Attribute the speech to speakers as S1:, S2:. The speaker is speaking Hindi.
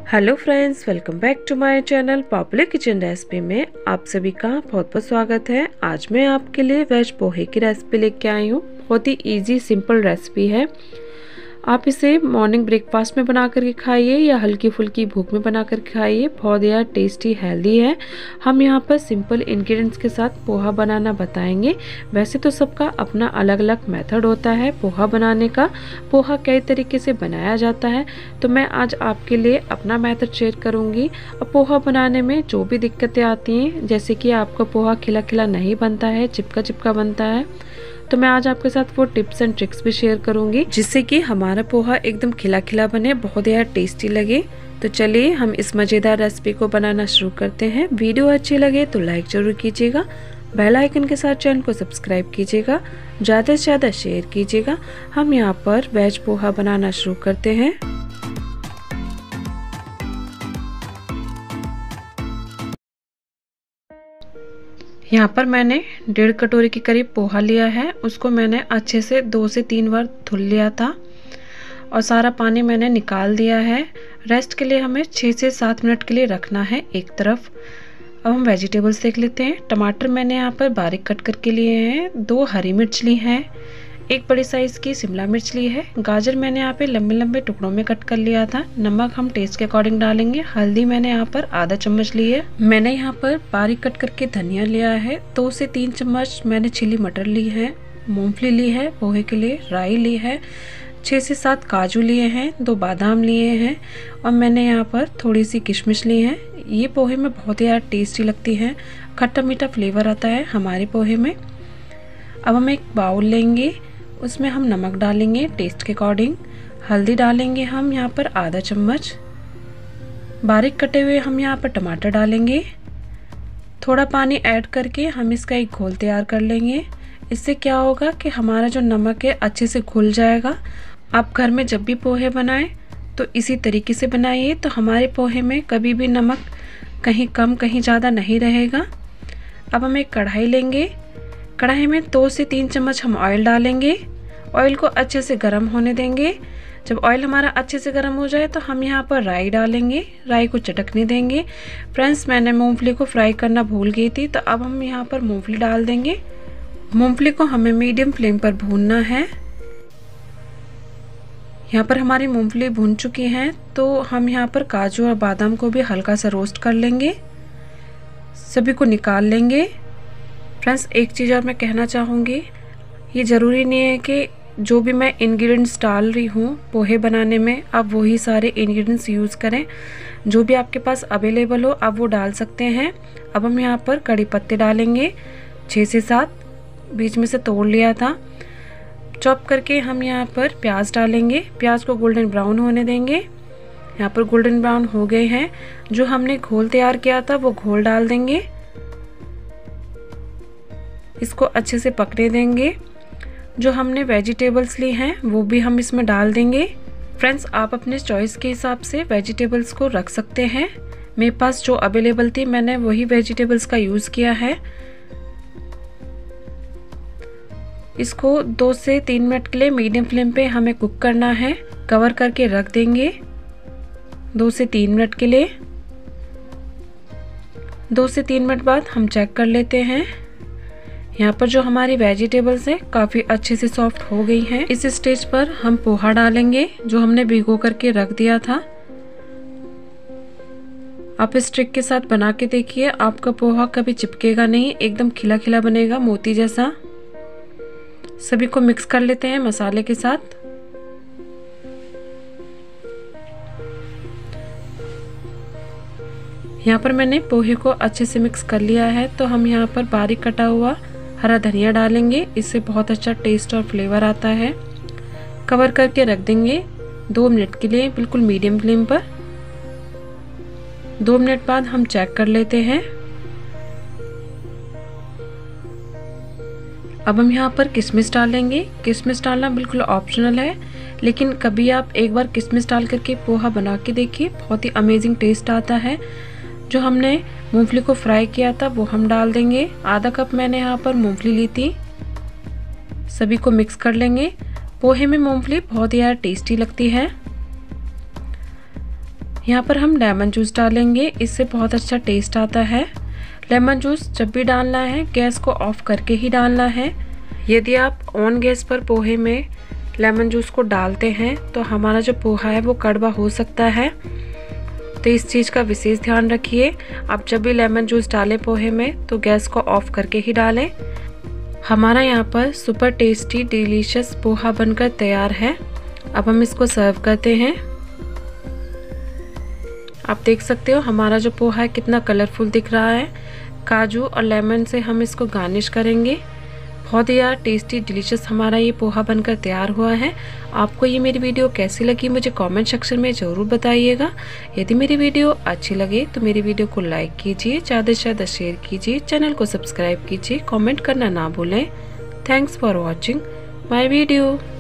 S1: Hello friends, welcome back to my channel popular kitchen recipe में आप सभी का बहुत बहुत स्वागत है। आज मैं आपके लिए वेज पोहे की रेसिपी लेके आई हूँ। बहुत ही इजी सिंपल रेसिपी है। आप इसे मॉर्निंग ब्रेकफास्ट में बना करके खाइए या हल्की फुल्की भूख में बना कर खाइए। बहुत ज़्यादा टेस्टी हेल्दी है। हम यहाँ पर सिंपल इंग्रेडिएंट्स के साथ पोहा बनाना बताएंगे। वैसे तो सबका अपना अलग अलग मेथड होता है पोहा बनाने का। पोहा कई तरीके से बनाया जाता है, तो मैं आज आपके लिए अपना मेथड शेयर करूँगी। और पोहा बनाने में जो भी दिक्कतें आती हैं, जैसे कि आपका पोहा खिला खिला नहीं बनता है, चिपका चिपका बनता है, तो मैं आज आपके साथ वो टिप्स एंड ट्रिक्स भी शेयर करूंगी जिससे कि हमारा पोहा एकदम खिला खिला बने, बहुत ज़्यादा टेस्टी लगे। तो चलिए हम इस मज़ेदार रेसिपी को बनाना शुरू करते हैं। वीडियो अच्छी लगे तो लाइक जरूर कीजिएगा, बेल आइकन के साथ चैनल को सब्सक्राइब कीजिएगा, ज़्यादा से ज़्यादा शेयर कीजिएगा। हम यहाँ पर वेज पोहा बनाना शुरू करते हैं। यहाँ पर मैंने 1.5 कटोरी के करीब पोहा लिया है। उसको मैंने अच्छे से 2 से 3 बार धुल लिया था और सारा पानी मैंने निकाल दिया है। रेस्ट के लिए हमें 6 से 7 मिनट के लिए रखना है एक तरफ। अब हम वेजिटेबल्स देख लेते हैं। टमाटर मैंने यहाँ पर बारीक कट करके लिए हैं। 2 हरी मिर्च ली हैं। 1 बड़ी साइज़ की शिमला मिर्च ली है। गाजर मैंने यहाँ पे लंबे लंबे टुकड़ों में कट कर लिया था। नमक हम टेस्ट के अकॉर्डिंग डालेंगे। हल्दी मैंने यहाँ पर आधा चम्मच ली है। मैंने यहाँ पर बारीक कट करके धनिया लिया है। 2 से 3 चम्मच मैंने चिली मटर ली है। मूंगफली ली है पोहे के लिए। राई ली है। 6 से 7 काजू लिए हैं। 2 बादाम लिए हैं और मैंने यहाँ पर थोड़ी सी किशमिश ली है। ये पोहे में बहुत ही ज़्यादा टेस्टी लगती है। खट्टा मीठा फ्लेवर आता है हमारे पोहे में। अब हम एक बाउल लेंगे, उसमें हम नमक डालेंगे टेस्ट के अकॉर्डिंग। हल्दी डालेंगे हम यहाँ पर आधा चम्मच। बारीक कटे हुए हम यहाँ पर टमाटर डालेंगे। थोड़ा पानी ऐड करके हम इसका एक घोल तैयार कर लेंगे। इससे क्या होगा कि हमारा जो नमक है अच्छे से घुल जाएगा। आप घर में जब भी पोहे बनाएं तो इसी तरीके से बनाइए, तो हमारे पोहे में कभी भी नमक कहीं कम कहीं ज़्यादा नहीं रहेगा। अब हम एक कढ़ाई लेंगे। कढ़ाई में 2 से 3 चम्मच हम ऑयल डालेंगे। ऑयल को अच्छे से गर्म होने देंगे। जब ऑयल हमारा अच्छे से गर्म हो जाए तो हम यहाँ पर राई डालेंगे। राई को चटकने देंगे। फ्रेंड्स, मैंने मूंगफली को फ्राई करना भूल गई थी, तो अब हम यहाँ पर मूंगफली डाल देंगे। मूंगफली को हमें मीडियम फ्लेम पर भूनना है। यहाँ पर हमारी मूंगफली भून चुकी है, तो हम यहाँ पर काजू और बादाम को भी हल्का सा रोस्ट कर लेंगे। सभी को निकाल लेंगे। फ्रेंड्स, एक चीज़ और मैं कहना चाहूँगी, ये ज़रूरी नहीं है कि जो भी मैं इंग्रेडिएंट्स डाल रही हूँ पोहे बनाने में आप वही सारे इंग्रेडिएंट्स यूज़ करें। जो भी आपके पास अवेलेबल हो आप वो डाल सकते हैं। अब हम यहाँ पर कड़ी पत्ते डालेंगे 6 से 7, बीच में से तोड़ लिया था। चॉप करके हम यहाँ पर प्याज डालेंगे। प्याज को गोल्डन ब्राउन होने देंगे। यहाँ पर गोल्डन ब्राउन हो गए हैं। जो हमने घोल तैयार किया था वो घोल डाल देंगे। इसको अच्छे से पकने देंगे। जो हमने वेजिटेबल्स ली हैं वो भी हम इसमें डाल देंगे। फ्रेंड्स, आप अपने चॉइस के हिसाब से वेजिटेबल्स को रख सकते हैं। मेरे पास जो अवेलेबल थी मैंने वही वेजिटेबल्स का यूज़ किया है। इसको 2 से 3 मिनट के लिए मीडियम फ्लेम पे हमें कुक करना है। कवर करके रख देंगे 2 से 3 मिनट के लिए। 2 से 3 मिनट बाद हम चेक कर लेते हैं। यहाँ पर जो हमारी वेजिटेबल्स हैं काफ़ी अच्छे से सॉफ्ट हो गई हैं। इस स्टेज पर हम पोहा डालेंगे जो हमने भिगो करके रख दिया था। आप इस ट्रिक के साथ बना के देखिए, आपका पोहा कभी चिपकेगा नहीं, एकदम खिला खिला बनेगा मोती जैसा। सभी को मिक्स कर लेते हैं मसाले के साथ। यहाँ पर मैंने पोहे को अच्छे से मिक्स कर लिया है, तो हम यहाँ पर बारीक कटा हुआ हरा धनिया डालेंगे। इससे बहुत अच्छा टेस्ट और फ्लेवर आता है। कवर करके रख देंगे 2 मिनट के लिए बिल्कुल मीडियम फ्लेम पर। 2 मिनट बाद हम चेक कर लेते हैं। अब हम यहाँ पर किशमिश डालेंगे। किशमिश डालना बिल्कुल ऑप्शनल है, लेकिन कभी आप एक बार किशमिश डाल करके पोहा बना के देखिए, बहुत ही अमेजिंग टेस्ट आता है। जो हमने मूंगफली को फ्राई किया था वो हम डाल देंगे। आधा कप मैंने यहाँ पर मूंगफली ली थी। सभी को मिक्स कर लेंगे। पोहे में मूंगफली बहुत ही टेस्टी लगती है। यहाँ पर हम लेमन जूस डालेंगे, इससे बहुत अच्छा टेस्ट आता है। लेमन जूस जब भी डालना है गैस को ऑफ करके ही डालना है। यदि आप ऑन गैस पर पोहे में लेमन जूस को डालते हैं तो हमारा जो पोहा है वो कड़वा हो सकता है, तो इस चीज़ का विशेष ध्यान रखिए। आप जब भी लेमन जूस डालें पोहे में तो गैस को ऑफ करके ही डालें। हमारा यहाँ पर सुपर टेस्टी डिलीशियस पोहा बनकर तैयार है। अब हम इसको सर्व करते हैं। आप देख सकते हो हमारा जो पोहा है कितना कलरफुल दिख रहा है। काजू और लेमन से हम इसको गार्निश करेंगे। बहुत ही यार टेस्टी डिलीशियस हमारा ये पोहा बनकर तैयार हुआ है। आपको ये मेरी वीडियो कैसी लगी मुझे कमेंट सेक्शन में ज़रूर बताइएगा। यदि मेरी वीडियो अच्छी लगे तो मेरी वीडियो को लाइक कीजिए, ज़्यादा से ज़्यादा शेयर कीजिए, चैनल को सब्सक्राइब कीजिए, कमेंट करना ना भूलें। Thanks for watching my video.